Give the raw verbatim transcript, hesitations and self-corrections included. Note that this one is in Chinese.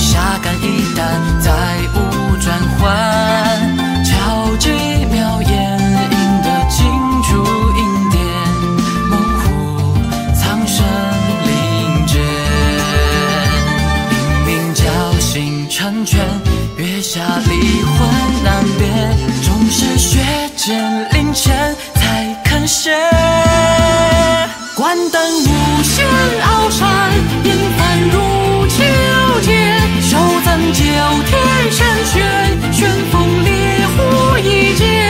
下肝一旦再无转换，敲几秒烟影的金烛银殿，猛虎苍生灵间，冥冥侥幸成全，月下离魂难辨，终是血溅灵前才肯歇。关灯无限鳌山，烟帆如秋天，手赠九天神轩，旋风烈火一剑。